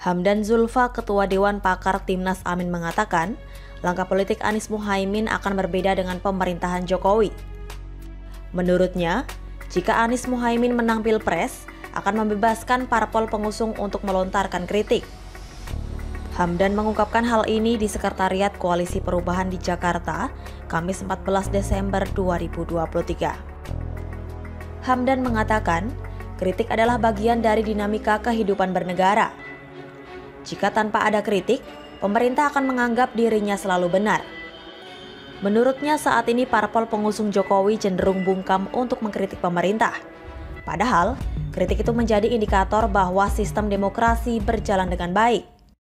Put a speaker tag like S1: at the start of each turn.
S1: Hamdan Zulfa, Ketua Dewan Pakar Timnas Amin mengatakan, langkah politik Anies Muhaimin akan berbeda dengan pemerintahan Jokowi. Menurutnya, jika Anies Muhaimin menang Pilpres, akan membebaskan parpol pengusung untuk melontarkan kritik. Hamdan mengungkapkan hal ini di Sekretariat Koalisi Perubahan di Jakarta, Kamis 14 Desember 2023. Hamdan mengatakan, kritik adalah bagian dari dinamika kehidupan bernegara. Jika tanpa ada kritik, pemerintah akan menganggap dirinya selalu benar. Menurutnya saat ini parpol pengusung Jokowi cenderung bungkam untuk mengkritik pemerintah. Padahal, kritik itu menjadi indikator bahwa sistem demokrasi berjalan dengan baik.